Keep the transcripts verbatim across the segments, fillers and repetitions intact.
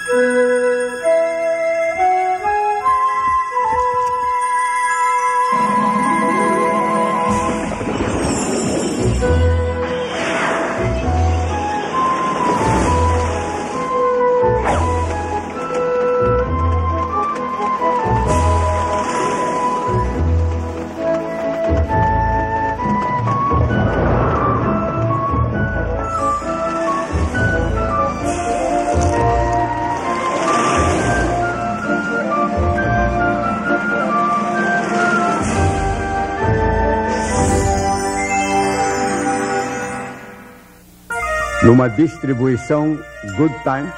Numa distribuição Good Time.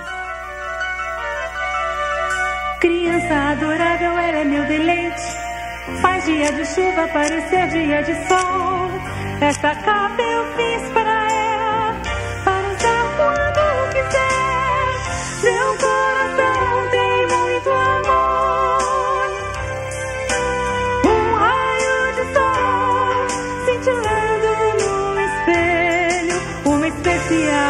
Criança adorável, ela é meu deleite. Faz dia de chuva parecer dia de sol. Esta capa eu fiz para ela, para usar quando quiser. Meu coração tem muito amor. Um raio de sol cintilando no espelho, uma especial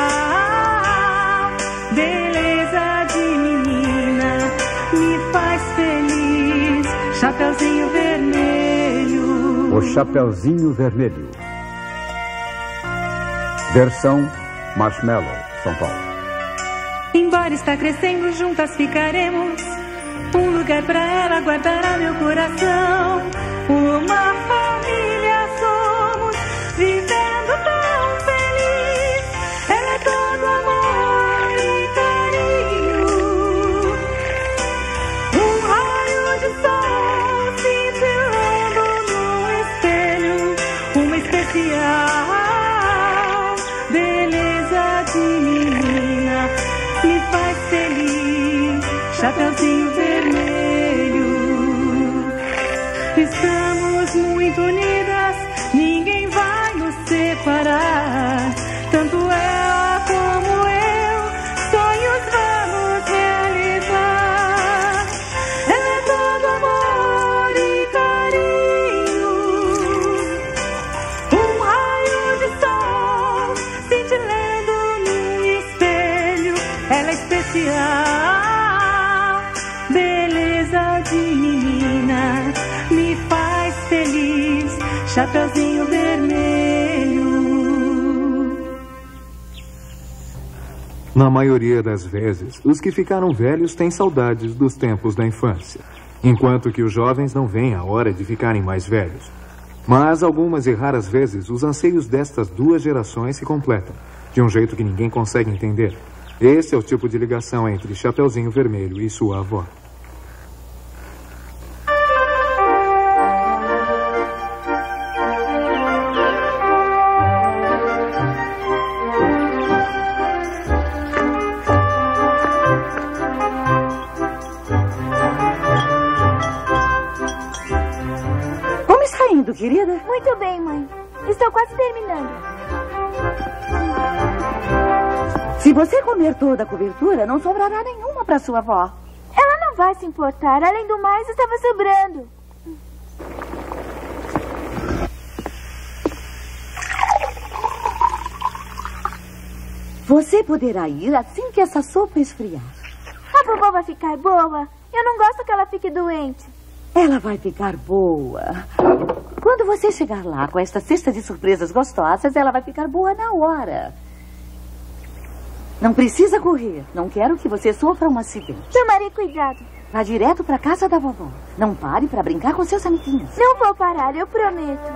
beleza de menina me faz feliz. Chapeuzinho Vermelho. O Chapeuzinho Vermelho. Versão Marshmallow, São Paulo. Embora está crescendo, juntas ficaremos. Um lugar pra ela guardará meu coração. Uma família somos, vivendo tão feliz. Ela é todo amor e carinho. Um raio de sol cintilando no espelho, uma especial beleza de menina me faz feliz. Chapeuzinho Vermelho. Estamos muito unidas, ninguém vai nos separar. Tanto ela como eu, sonhos vamos realizar. Ela é todo amor e carinho. Um raio de sol cintilando no espelho, ela é especial. Beleza de menina me faz feliz. Chapeuzinho Vermelho. Na maioria das vezes, os que ficaram velhos têm saudades dos tempos da infância, enquanto que os jovens não veem a hora de ficarem mais velhos. Mas algumas e raras vezes, os anseios destas duas gerações se completam, de um jeito que ninguém consegue entender. Esse é o tipo de ligação entre Chapeuzinho Vermelho e sua avó. Como está indo, querida? Muito bem, mãe. Estou quase terminando. Se você comer toda a cobertura, não sobrará nenhuma para sua avó. Ela não vai se importar. Além do mais, estava sobrando. Você poderá ir assim que essa sopa esfriar. A vovó vai ficar boa. Eu não gosto que ela fique doente. Ela vai ficar boa. Quando você chegar lá com esta cesta de surpresas gostosas, ela vai ficar boa na hora. Não precisa correr. Não quero que você sofra um acidente. Tomarei cuidado. Vá direto para casa da vovó. Não pare para brincar com seus amiguinhos. Não vou parar, eu prometo.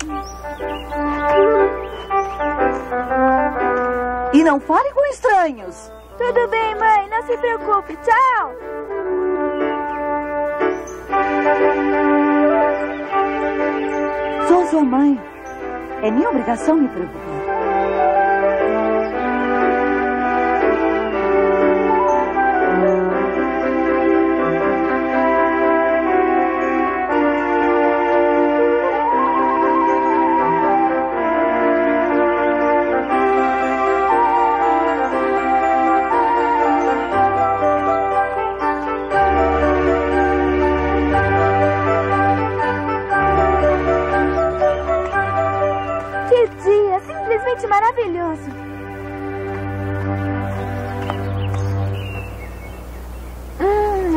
E não fale com estranhos. Tudo bem, mãe. Não se preocupe. Tchau. Sou sua mãe. É minha obrigação me preocupar.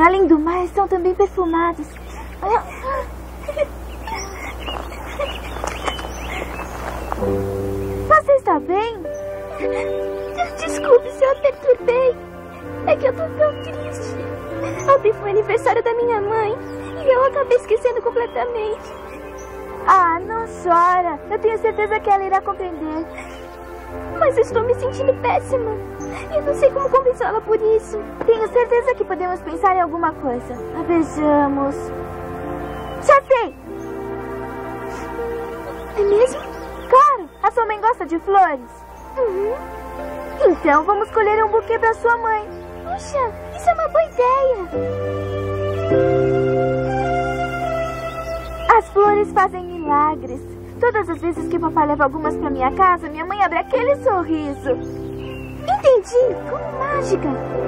além do mais, são também perfumados. Você está bem? Desculpe se eu perturbei. É que eu tô tão triste. Ontem foi aniversário da minha mãe e eu acabei esquecendo completamente. Ah, não chora. Eu tenho certeza que ela irá compreender. Mas eu estou me sentindo péssima. E eu não sei como convencê-la por isso. Tenho certeza que podemos pensar em alguma coisa. Vejamos. Já sei! É mesmo? Claro! A sua mãe gosta de flores? Uhum. Então vamos escolher um buquê para sua mãe. Puxa, isso é uma boa ideia. As flores fazem milagres. Todas as vezes que papai leva algumas para minha casa, minha mãe abre aquele sorriso. Entendi, como mágica.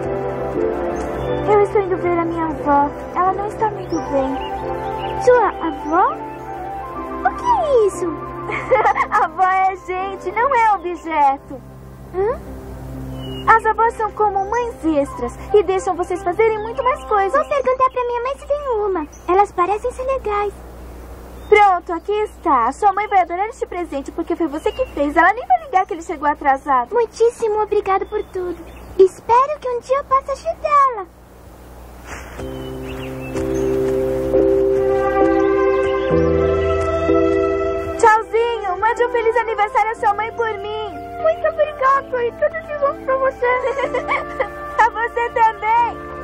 Eu estou indo ver a minha avó. Ela não está muito bem. Sua avó? O que é isso? A avó é gente, não é objeto. Hã? As avós são como mães extras e deixam vocês fazerem muito mais coisas. Vou perguntar pra minha mãe se tem uma. Elas parecem ser legais. Pronto, aqui está. A sua mãe vai adorar este presente porque foi você que fez. Ela nem vai ligar que ele chegou atrasado. Muitíssimo obrigado por tudo. Espero que um dia eu possa ajudá-la. Tchauzinho. Mande um feliz aniversário à sua mãe por mim. Muito obrigada e tudo de bom pra você. Pra você também.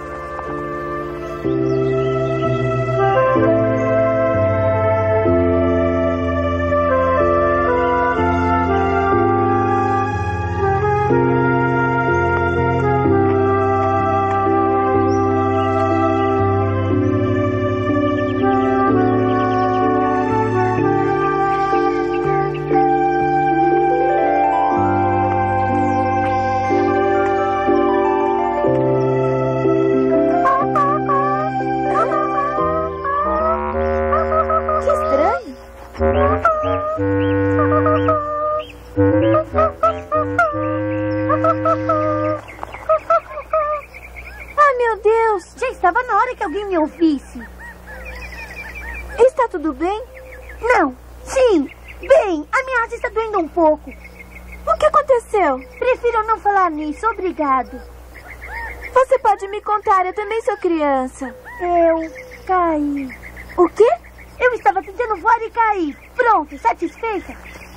Ah, meu Deus! Já estava na hora que alguém me ouvisse. Está tudo bem? Não. Sim. Bem, a minha asa está doendo um pouco. O que aconteceu? Prefiro não falar nisso. Obrigado. Você pode me contar, eu também sou criança. Eu caí. O quê? Eu estava tentando voar e caí. Pronto, satisfeita?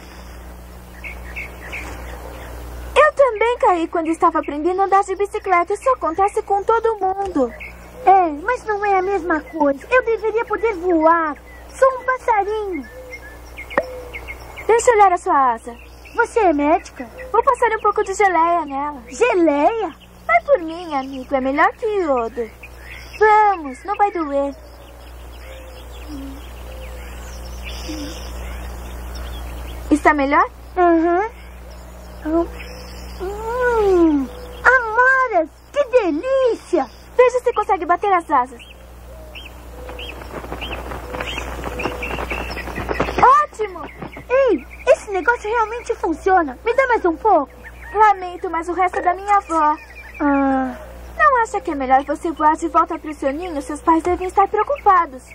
Eu também caí quando estava aprendendo a andar de bicicleta. Isso acontece com todo mundo. É, mas não é a mesma coisa. Eu deveria poder voar. Sou um passarinho. Deixa eu olhar a sua asa. Você é médica? Vou passar um pouco de geleia nela. Geleia? Vai por mim, amigo. É melhor que iodo. Vamos, não vai doer. Está melhor? Uhum. Hum, Amaras, que delícia! Veja se consegue bater as asas. Ótimo! Ei, esse negócio realmente funciona. Me dá mais um pouco. Lamento, mas o resto é da minha avó. Ah. Não acha que é melhor você voar de volta para o seu ninho? Seus pais devem estar preocupados.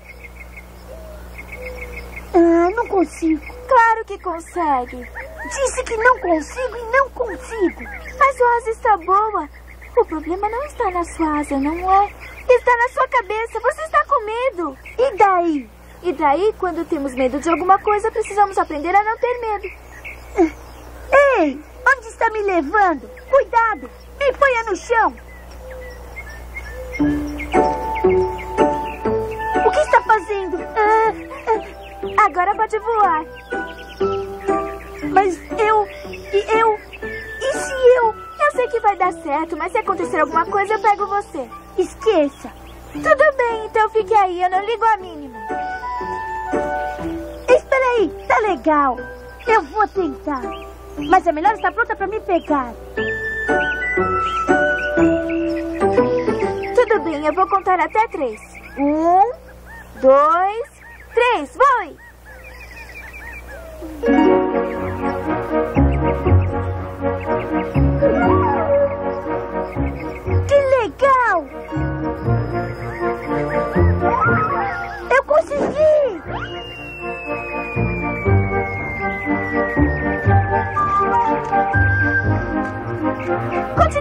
Ah, não consigo. Claro que consegue. Disse que não consigo e não consigo. Mas sua asa está boa. O problema não está na sua asa, não é? Está na sua cabeça. Você está com medo. E daí? E daí, quando temos medo de alguma coisa, precisamos aprender a não ter medo. Ei, onde está me levando? Cuidado, me ponha no chão. O que está fazendo? Ah, ah. Agora pode voar. Mas eu... E eu... E se eu... Eu sei que vai dar certo, mas se acontecer alguma coisa, eu pego você. Esqueça. Tudo bem, então fique aí. Eu não ligo a mínima. Espera aí, tá legal. Eu vou tentar. Mas é melhor estar pronta pra me pegar. Tudo bem, eu vou contar até três. Um, dois, três. Voe! Que legal!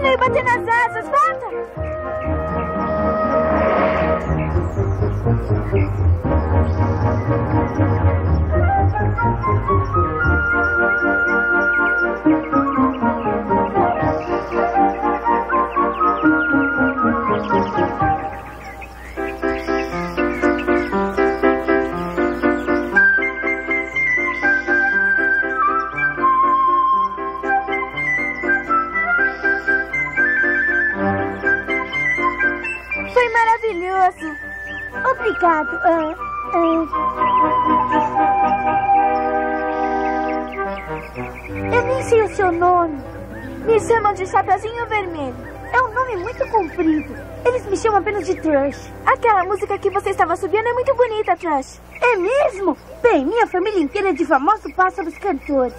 veio bater nas asas. Volta! Foi maravilhoso. Obrigado. Ah, ah. Eu nem sei o seu nome. Me chamam de Chapeuzinho Vermelho. É um nome muito comprido. Eles me chamam apenas de Thrush. Aquela música que você estava subindo é muito bonita, Thrush. É mesmo? Bem, minha família inteira é de famosos pássaros cantores.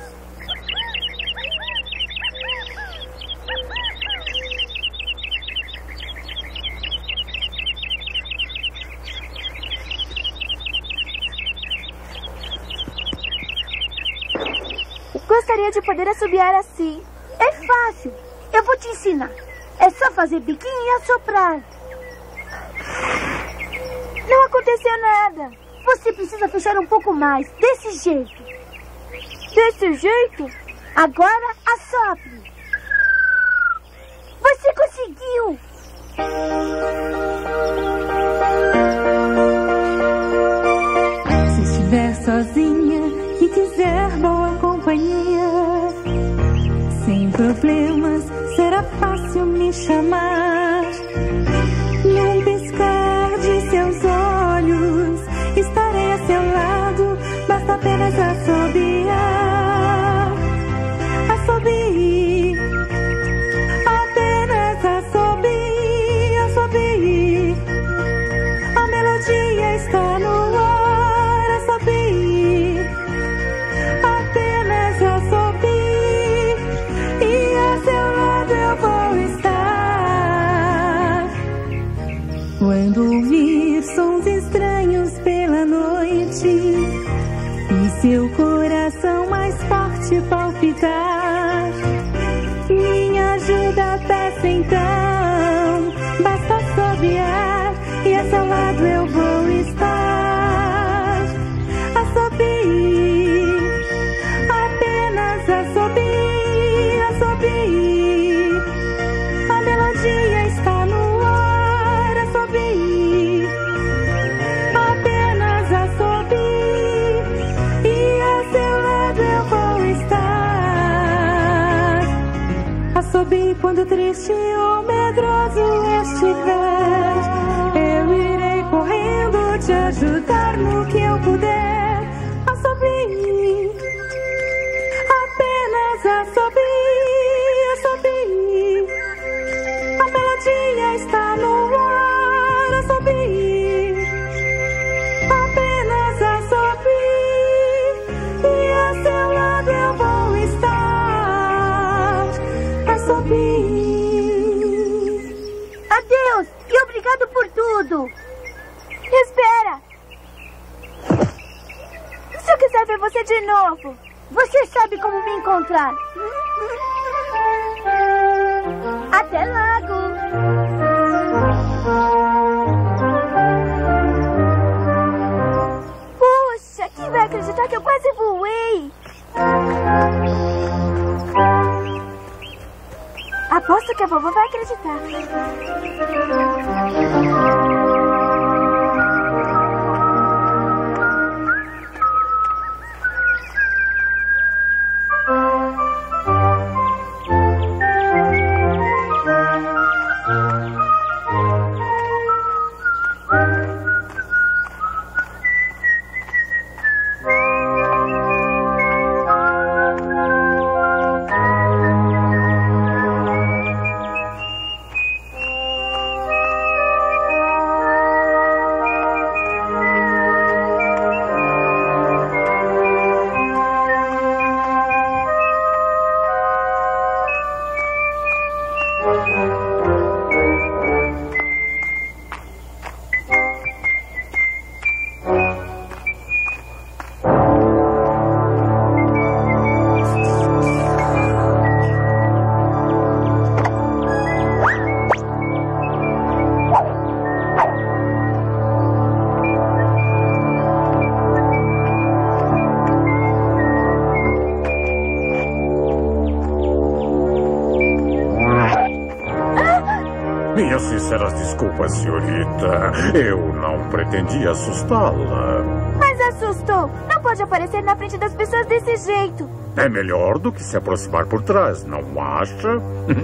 Gostaria de poder assobiar assim. É fácil. Eu vou te ensinar. É só fazer biquinho e assoprar. Não aconteceu nada. Você precisa fechar um pouco mais. Desse jeito. Desse jeito? Agora assopre. Você conseguiu. Se estiver sozinha e quiser boa companhia, sem problemas, será fácil me chamar. Num piscar de seus olhos, estarei a seu lado, basta apenas assobiar. Assobie, apenas assobie, assobie. A melodia está no ar, assobie. Apenas assobie, e a seu lado eu vou estar. Quando ouvir sons estranhos pela noite e seu coração mais forte palpitar, minha ajuda peça então. Basta assobiar e a seu lado eu vou estar. Assobie, apenas assobie, assobie. A melodia está no ar, assobie. Apenas assobie, e a seu lado eu vou estar. Assobie quando triste ou medroso estiver. Eu irei correndo te ajudar no que eu puder. Assobie, apenas assobie, assobie. A melodia está no ar, assobie. Apenas assobie, e a seu lado eu vou estar. Assobie. Adeus e obrigado por tudo. Espera! Se eu quiser ver você de novo. Você sabe como me encontrar. Até logo. Puxa, quem vai acreditar que eu quase voei? Aposto que a vovó vai acreditar. sinceras desculpas, senhorita. Eu não pretendia assustá-la. Mas assustou. Não pode aparecer na frente das pessoas desse jeito. É melhor do que se aproximar por trás, não acha?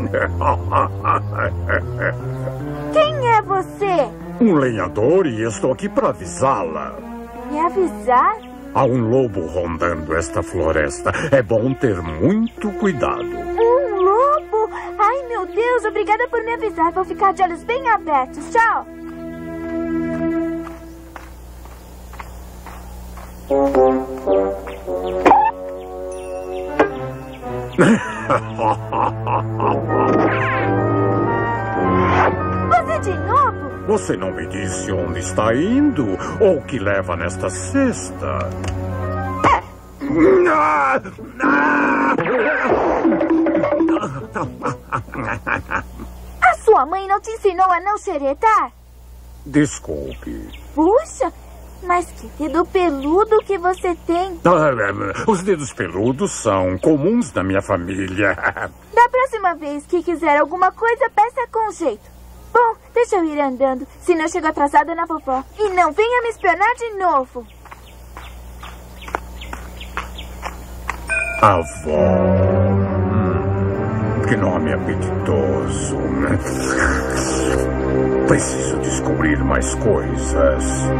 Quem é você? Um lenhador e estou aqui para avisá-la. Me avisar? Há um lobo rondando esta floresta. É bom ter muito cuidado. Um lobo? Ai, meu Deus, obrigada por me avisar. Vou ficar de olhos bem abertos. Tchau. Você de novo? Você não me disse onde está indo ou o que leva nesta cesta. A sua mãe não te ensinou a não xeretar? Desculpe. Puxa, mas que dedo peludo que você tem. Os dedos peludos são comuns na minha família. Da próxima vez que quiser alguma coisa, peça com jeito. Bom, deixa eu ir andando, senão eu chego atrasada na vovó. E não venha me espionar de novo. Avó. Hum, que nome apetitoso. Preciso descobrir mais coisas.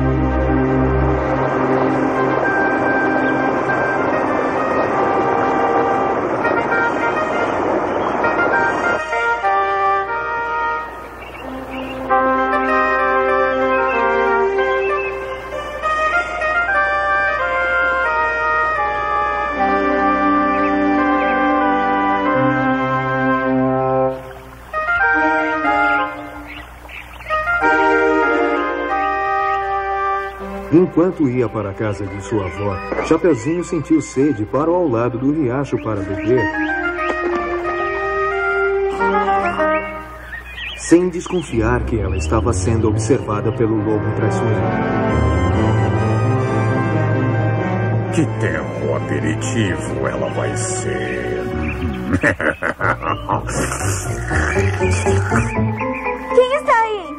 Enquanto ia para a casa de sua avó, Chapeuzinho sentiu sede e parou ao lado do riacho para beber, sem desconfiar que ela estava sendo observada pelo lobo traiçoeiro. Que terro aperitivo ela vai ser. Quem está aí?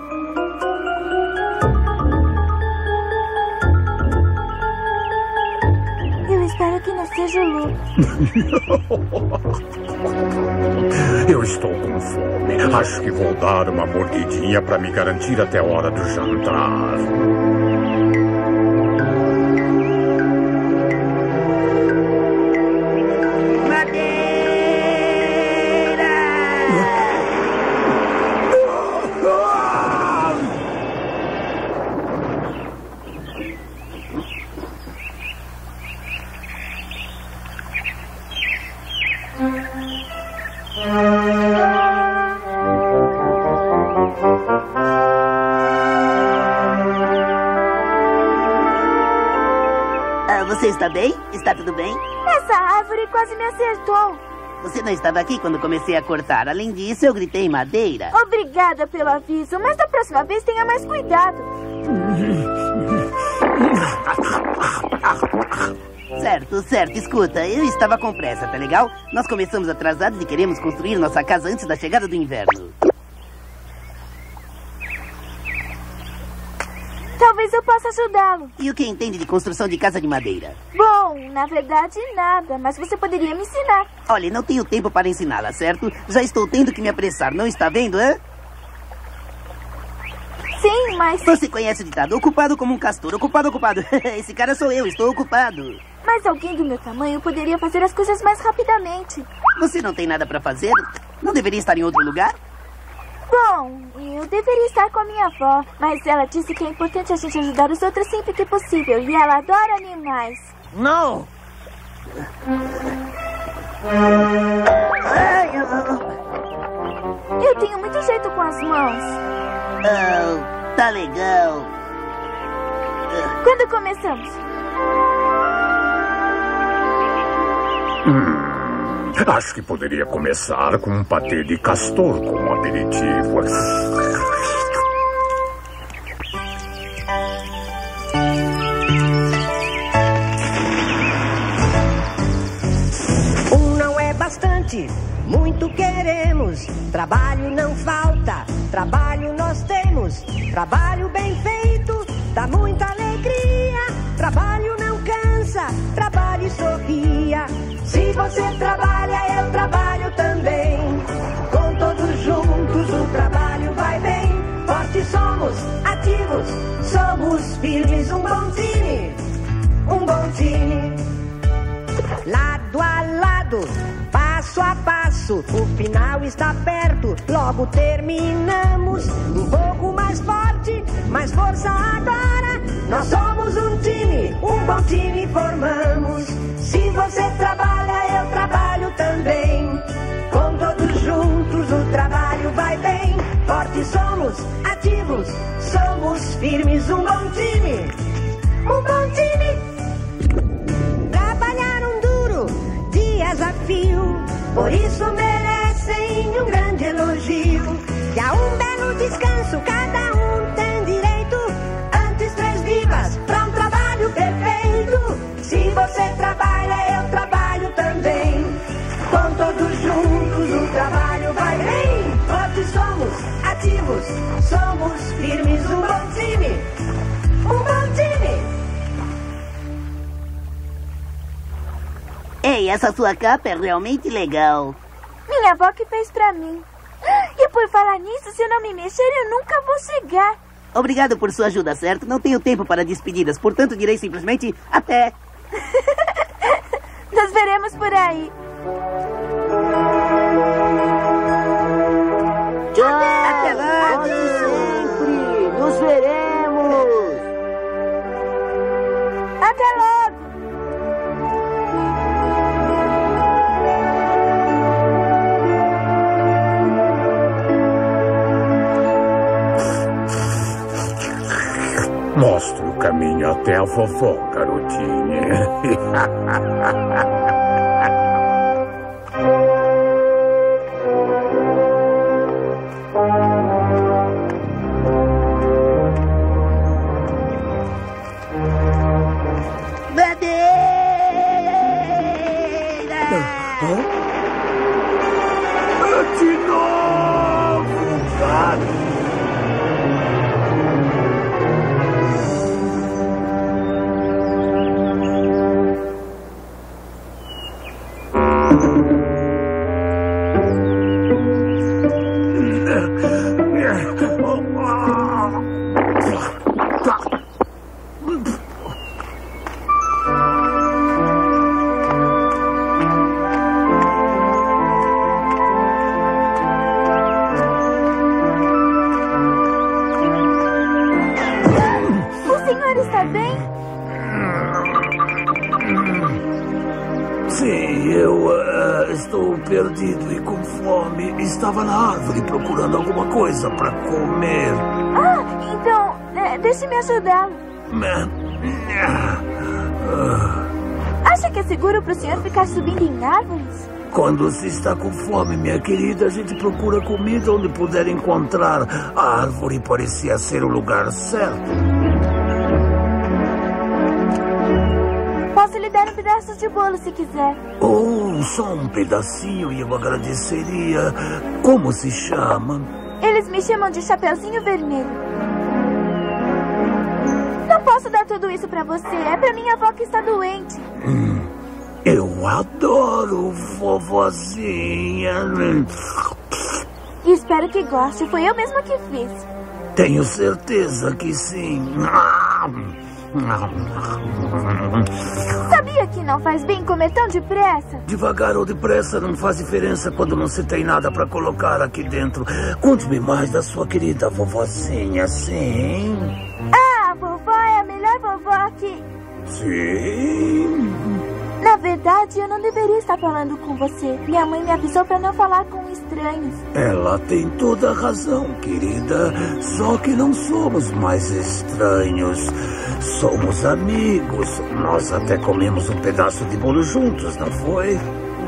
Espero que não seja o lobo. Eu estou com fome. Acho que vou dar uma mordidinha para me garantir até a hora do jantar. Você está bem? Está tudo bem? Essa árvore quase me acertou. Você não estava aqui quando comecei a cortar. Além disso, eu gritei madeira. Obrigada pelo aviso, mas da próxima vez tenha mais cuidado. Certo, certo. Escuta, eu estava com pressa, tá legal? Nós começamos atrasados e queremos construir nossa casa antes da chegada do inverno. Talvez eu possa ajudá-lo. E o que entende de construção de casa de madeira? Bom, na verdade, nada. Mas você poderia me ensinar. Olha, não tenho tempo para ensiná-la, certo? Já estou tendo que me apressar, não está vendo, hã? Sim, mas... Você conhece o ditado? Ocupado como um castor. Ocupado, ocupado. Esse cara sou eu, estou ocupado. Mas alguém do meu tamanho poderia fazer as coisas mais rapidamente. Você não tem nada para fazer? Não deveria estar em outro lugar? Bom, eu deveria estar com a minha avó, mas ela disse que é importante a gente ajudar os outros sempre que possível. E ela adora animais. Não! Eu tenho muito jeito com as mãos. Oh, tá legal. Quando começamos? Hum. Acho que poderia começar com um patê de castor como aperitivo. Um não é bastante, muito queremos. Trabalho não falta, trabalho nós nós temos. Trabalho bem feito dá muita alegria. Trabalho não cansa, trabalhe e sorria. Se você trabalha, eu trabalho também. Com todos juntos o trabalho vai bem. Fortes somos, ativos, somos firmes. Um bom time, um bom time. Lado a lado, passo a passo, o final está perto, logo terminamos. Um pouco mais forte, mais força agora. Nós somos um time, um bom time formamos. Se você trabalha, eu trabalho também. Com todos juntos o trabalho vai bem. Fortes somos, ativos, somos firmes. Um bom time, um bom time. Trabalharam duro, dias a fio, por isso merecem um grande elogio. E a um belo descanso cada um tem direito. Antes três vivas pra um trabalho perfeito. Se você trabalha, eu trabalho também. Com todos juntos o trabalho vai bem. Fortes somos, ativos, somos firmes. Um bom time, um bom time. Ei, essa sua capa é realmente legal. Minha avó que fez pra mim. E por falar nisso, se eu não me mexer, eu nunca vou chegar. Obrigado por sua ajuda, certo? Não tenho tempo para despedidas, portanto direi simplesmente até. Nos veremos por aí. Tchau! Até lá! Sempre! Nos veremos! Até logo! Mostra o caminho até a vovó, garotinha. De novo, cara. Perdido e com fome, estava na árvore procurando alguma coisa para comer. Ah, então, é, deixe-me ajudá-lo. Acha que é seguro para o senhor ficar subindo em árvores? Quando se está com fome, minha querida, a gente procura comida onde puder encontrar. A árvore parecia ser o lugar certo. Posso lhe dar um pedaço de bolo se quiser. Oh, só um pedacinho e eu agradeceria. Como se chama? Eles me chamam de Chapeuzinho Vermelho. Não posso dar tudo isso pra você. É pra minha avó que está doente. Hum, eu adoro, vovozinha. Espero que goste. Foi eu mesma que fiz. Tenho certeza que sim. Sabia que não faz bem comer tão depressa? Devagar ou depressa não faz diferença quando não se tem nada para colocar aqui dentro. Conte-me mais da sua querida vovozinha, sim? Ah, a vovó é a melhor vovó aqui. Sim. Na verdade, eu não deveria estar falando com você. Minha mãe me avisou para não falar com estranhos. Ela tem toda a razão, querida. Só que não somos mais estranhos. Somos amigos. Nós até comemos um pedaço de bolo juntos, não foi?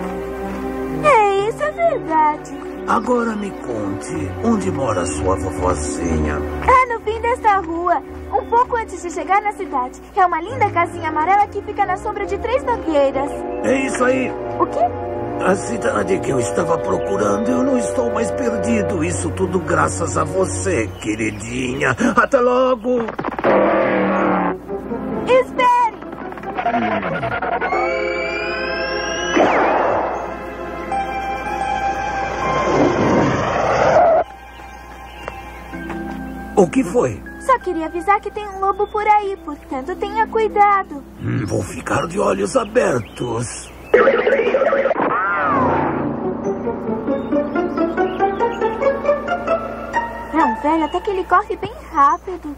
É, isso é verdade. Agora me conte, onde mora sua vovozinha? Ah, no fim desta rua. Um pouco antes de chegar na cidade. É uma linda casinha amarela que fica na sombra de três mangueiras. É isso aí. O quê? A cidade que eu estava procurando, eu não estou mais perdido. Isso tudo graças a você, queridinha. Até logo! Espere! O que foi? Só queria avisar que tem um lobo por aí, portanto tenha cuidado. Hum, vou ficar de olhos abertos. É um velho, até que ele corre bem rápido.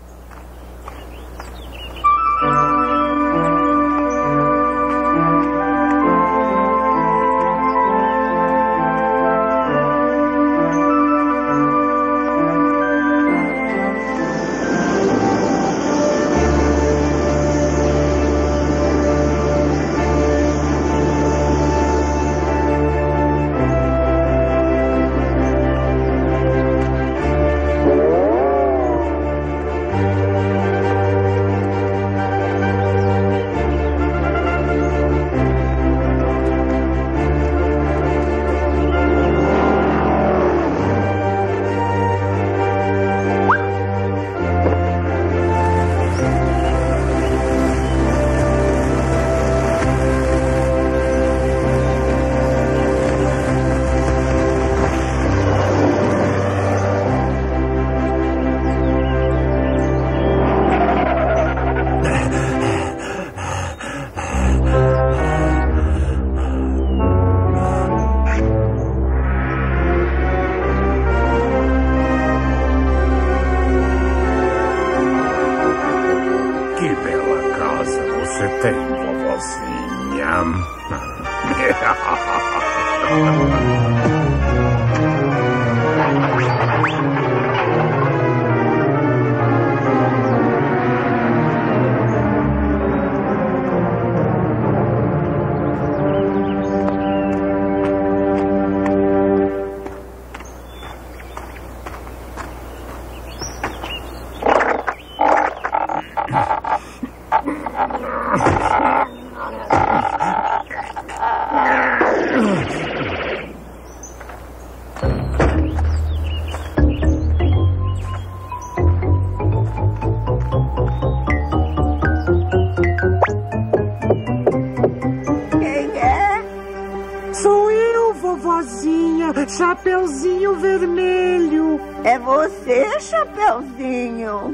Chapeuzinho Vermelho. É você, Chapeuzinho?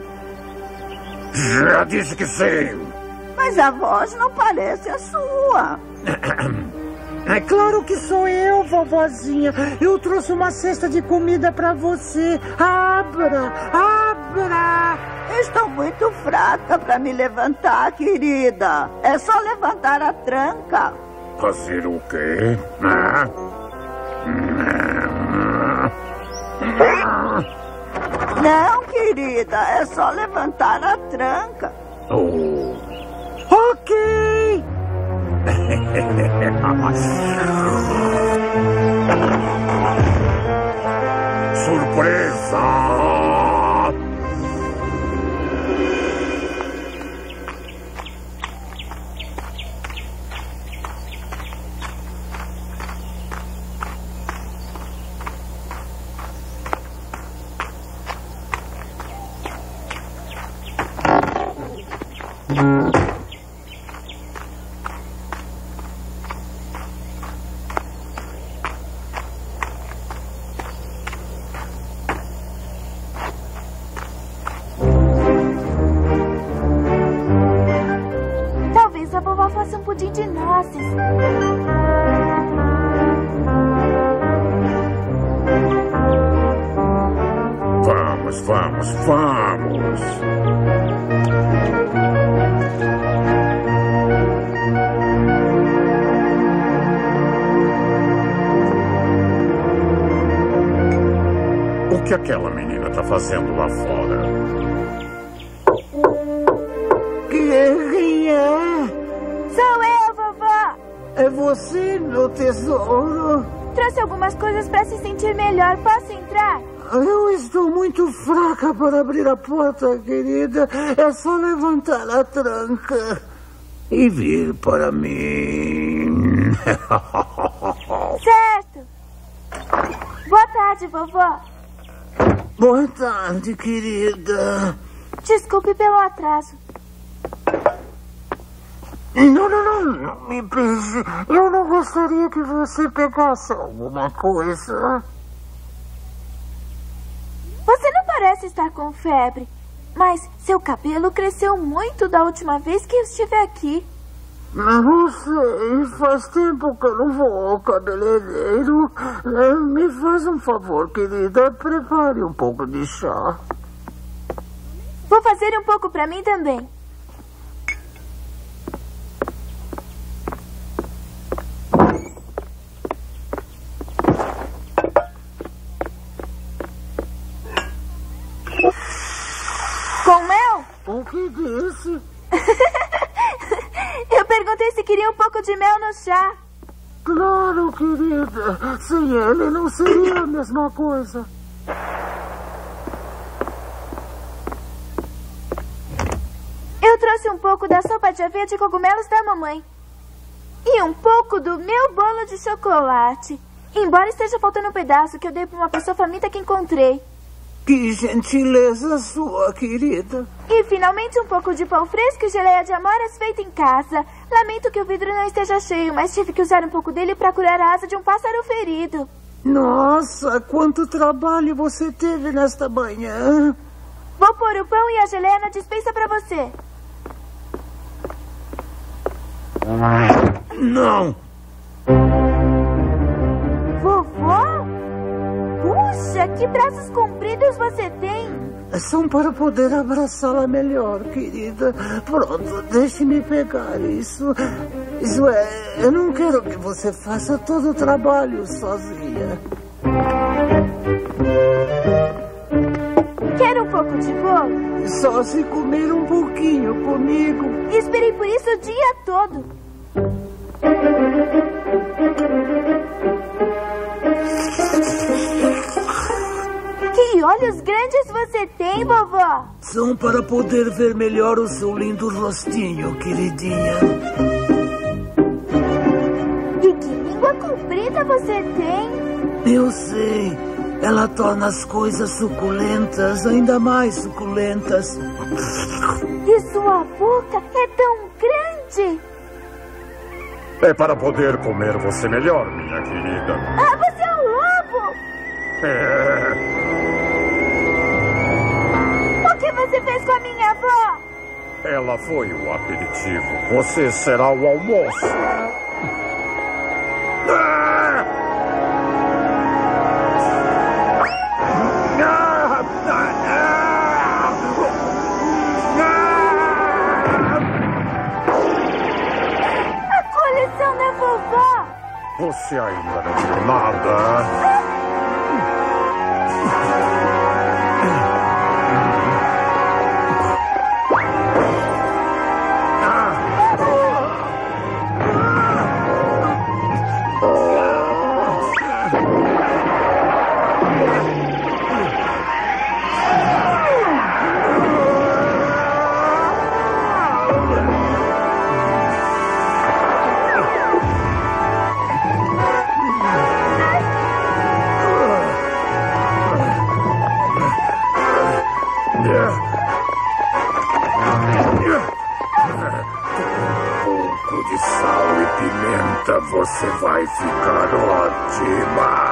Já disse que sim. Mas a voz não parece a sua. É claro que sou eu, vovozinha. Eu trouxe uma cesta de comida pra você. Abra, abra. Estou muito fraca pra me levantar, querida. É só levantar a tranca. Fazer o quê? Ah? Não, querida, é só levantar a tranca. Oh. Ok. Surpresa! Talvez a vovó faça um pudim de nozes. Vamos, vamos, vamos. O que aquela menina está fazendo lá fora? Quem é? Sou eu, vovó. É você, meu tesouro? Trouxe algumas coisas pra se sentir melhor. Posso entrar? Eu estou muito fraca para abrir a porta, querida. É só levantar a tranca E vir para mim. Certo. Boa tarde, vovó. Boa tarde, querida. Desculpe pelo atraso. Não, não, não, não me beije. Eu não gostaria que você pegasse alguma coisa. Você não parece estar com febre, mas seu cabelo cresceu muito da última vez que eu estive aqui. Não sei, faz tempo que eu não vou ao cabeleireiro. Me faz um favor, querida, prepare um pouco de chá. Vou fazer um pouco pra mim também. Com mel? O que disse? Eu perguntei se queria um pouco de mel no chá. Claro, querida. Sem ele não seria a mesma coisa. Eu trouxe um pouco da sopa de aveia de cogumelos da mamãe. E um pouco do meu bolo de chocolate. Embora esteja faltando um pedaço que eu dei para uma pessoa faminta que encontrei. Que gentileza sua, querida. E finalmente um pouco de pão fresco e geleia de amoras feita em casa. Lamento que o vidro não esteja cheio, mas tive que usar um pouco dele para curar a asa de um pássaro ferido. Nossa, quanto trabalho você teve nesta manhã. Vou pôr o pão e a geleia na despensa para você. Não. Vovó? Puxa, que braços compridos você tem. São para poder abraçá-la melhor, querida. Pronto, deixe-me pegar isso. Isso é, eu não quero que você faça todo o trabalho sozinha. Quer um pouco de bolo? Só se comer um pouquinho comigo. Esperei por isso o dia todo. Que olhos grandes você tem, vovó? São para poder ver melhor o seu lindo rostinho, queridinha. E que língua comprida você tem? Eu sei. Ela torna as coisas suculentas, ainda mais suculentas. E sua boca é tão grande. É para poder comer você melhor, minha querida. Ah, você é um lobo! É... O que você fez com a minha avó? Ela foi o aperitivo. Você será o almoço. Você ainda não viu nada. Você vai ficar ótima.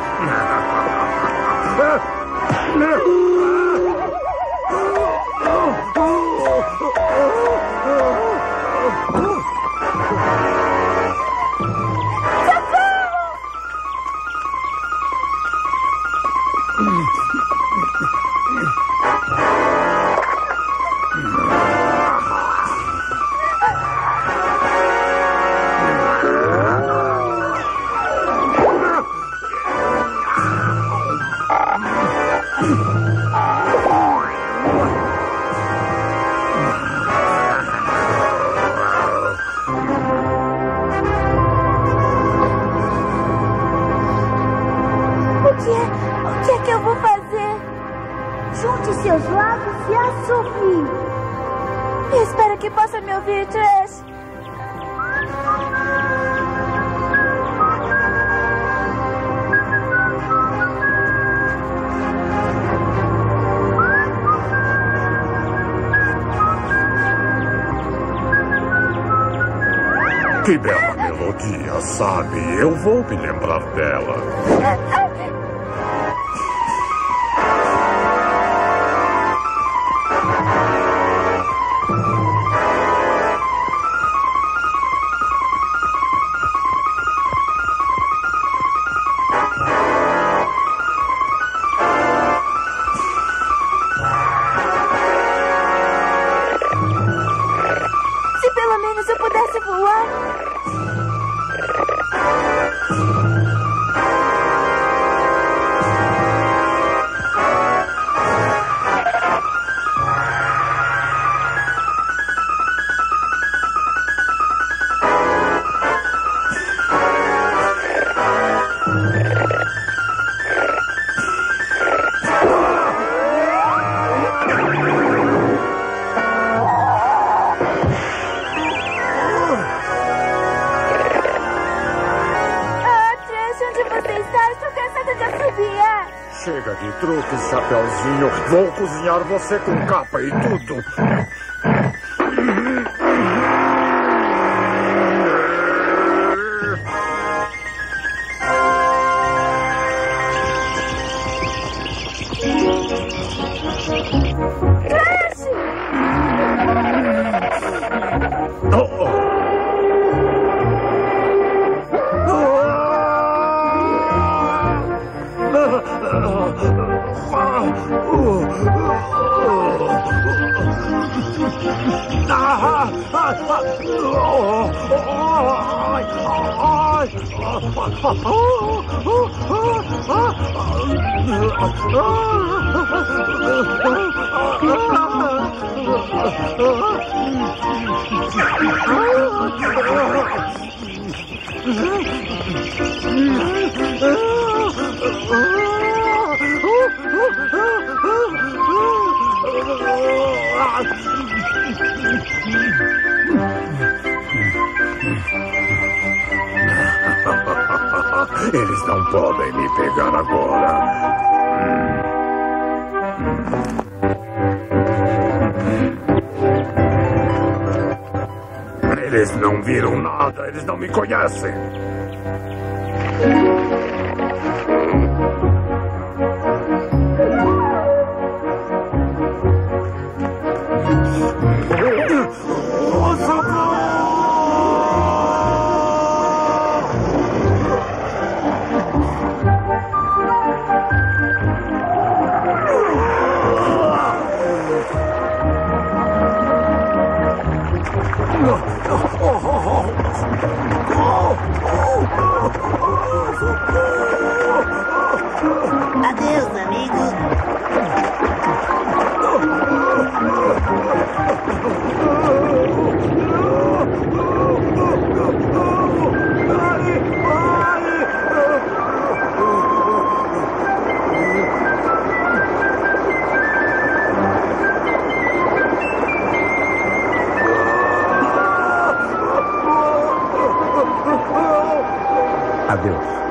Seus lábios e assovie. Espero que possa me ouvir, Trash. Que bela melodia, sabe? Eu vou me lembrar dela. Se pelo menos eu pudesse voar. Chega de truques, Chapeuzinho. Vou cozinhar você com capa e tudo. Eles não podem me pegar agora. Eles não viram nada, eles não me conhecem. Adeus, amigo. Adeus.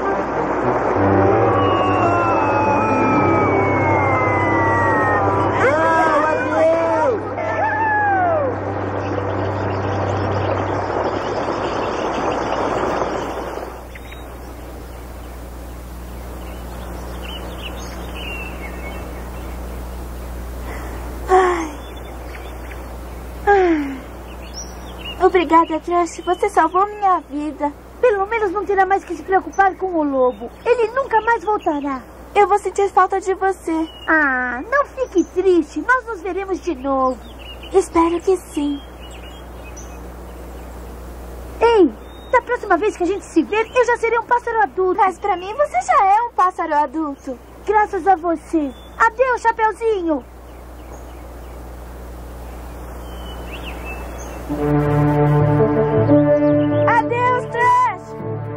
Obrigada, Trash. Você salvou minha vida. Pelo menos não terá mais que se preocupar com o lobo. Ele nunca mais voltará. Eu vou sentir falta de você. Ah, não fique triste. Nós nos veremos de novo. Espero que sim. Ei, da próxima vez que a gente se ver, eu já serei um pássaro adulto. Mas pra mim você já é um pássaro adulto. Graças a você. Adeus, Chapeuzinho. Adeus, Trash!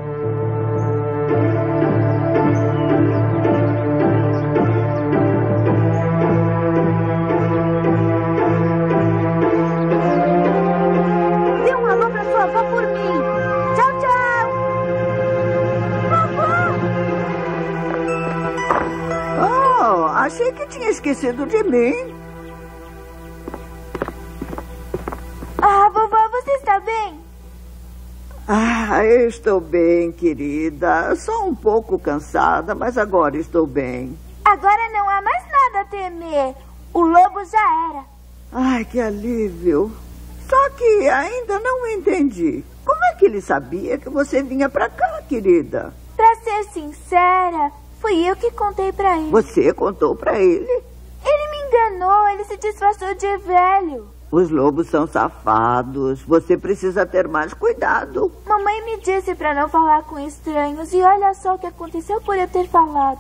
Dê um alô pra sua avó por mim. Tchau, tchau! Vovó! Oh, achei que tinha esquecido de mim. Ah, vovó, você está bem? Ah, eu estou bem, querida. Só um pouco cansada, mas agora estou bem. Agora não há mais nada a temer. O lobo já era. Ai, que alívio. Só que ainda não entendi. Como é que ele sabia que você vinha pra cá, querida? Pra ser sincera, fui eu que contei pra ele. Você contou pra ele? Ele me enganou, ele se disfarçou de velho. Os lobos são safados. Você precisa ter mais cuidado. Mamãe me disse pra não falar com estranhos e olha só o que aconteceu por eu ter falado.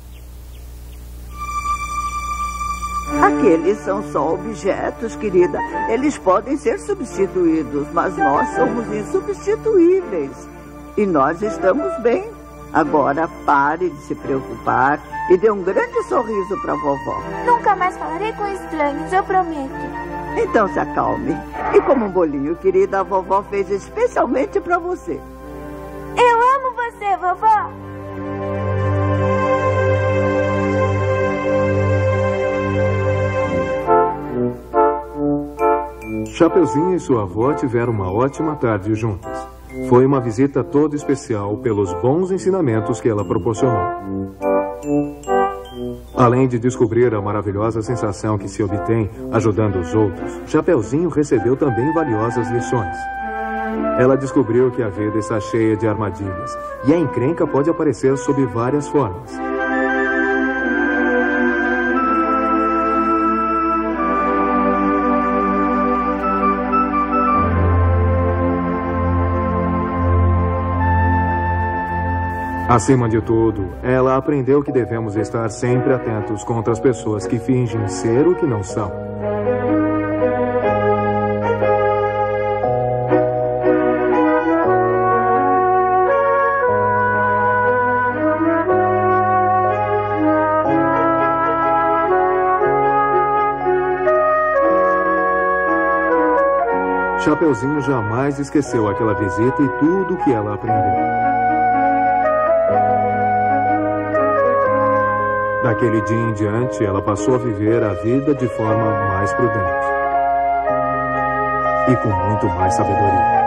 Aqueles são só objetos, querida. Eles podem ser substituídos, mas nós somos insubstituíveis. E nós estamos bem. Agora pare de se preocupar e dê um grande sorriso para a vovó. Nunca mais falarei com estranhos, eu prometo. Então se acalme. E como um bolinho, querida, a vovó fez especialmente para você. Eu amo você, vovó. Chapeuzinho e sua avó tiveram uma ótima tarde juntas. Foi uma visita toda especial pelos bons ensinamentos que ela proporcionou. Além de descobrir a maravilhosa sensação que se obtém ajudando os outros, Chapeuzinho recebeu também valiosas lições. Ela descobriu que a vida está cheia de armadilhas e a encrenca pode aparecer sob várias formas. Acima de tudo, ela aprendeu que devemos estar sempre atentos contra as pessoas que fingem ser o que não são. Chapeuzinho jamais esqueceu aquela visita e tudo o que ela aprendeu. Daquele dia em diante, ela passou a viver a vida de forma mais prudente e com muito mais sabedoria.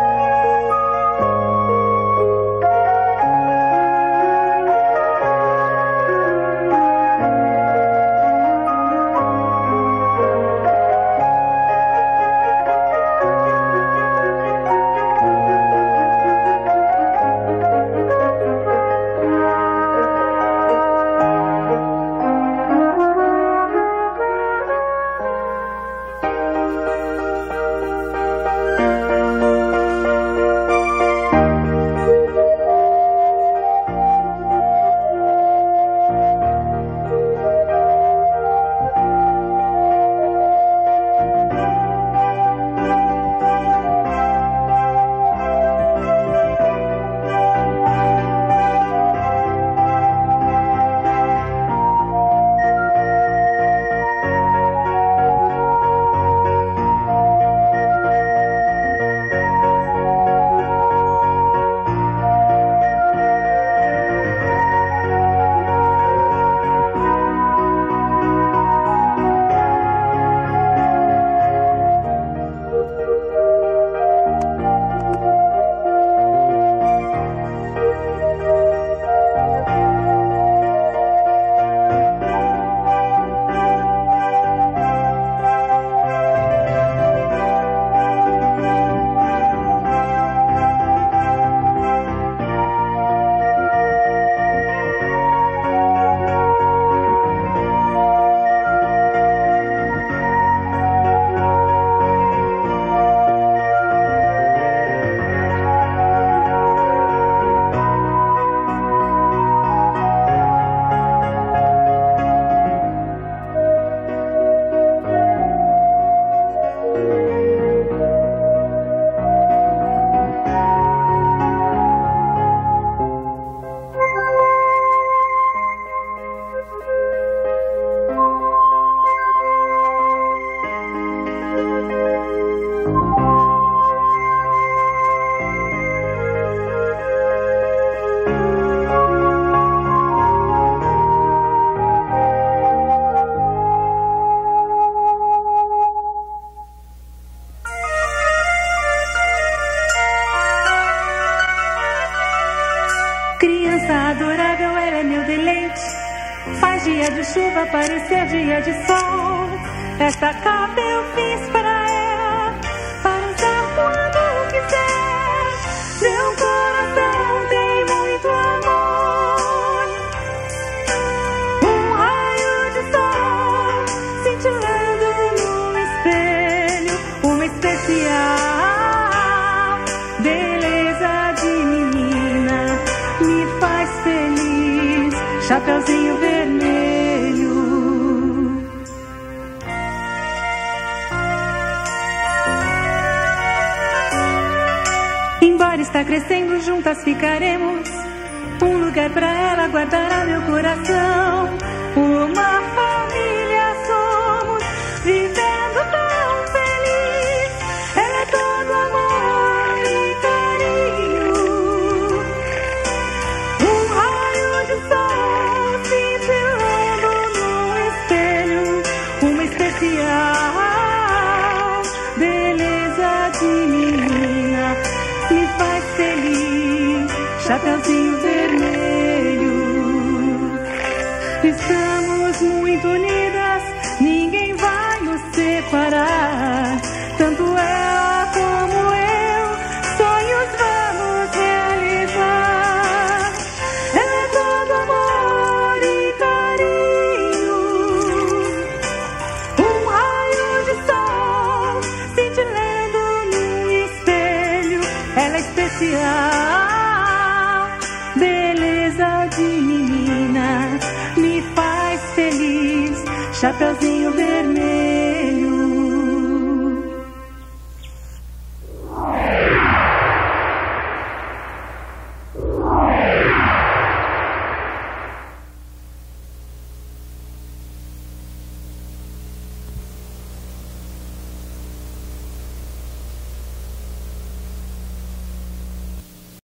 chuva parecer dia de sol. Esta capa eu fiz para ela, para usar quando quiser. Seu coração tem muito amor. Um raio de sol cintilando no espelho, uma especial beleza de menina me faz feliz. Chapeuzinho vermelho. Embora está crescendo, juntas ficaremos. Um lugar pra ela guardará meu coração. Uma família somos, vivendo tão feliz. Ela é todo amor e carinho. Um raio de sol cintilando no espelho, uma especial beleza de menina me faz feliz. Chapeuzinho vermelho. Estamos muito unidas, ninguém vai nos separar. Tanto ela como eu, sonhos vamos realizar. Ela é todo amor e carinho. Um raio de sol cintilando no espelho, ela é especial beleza de menina me faz feliz. Chapeuzinho vermelho.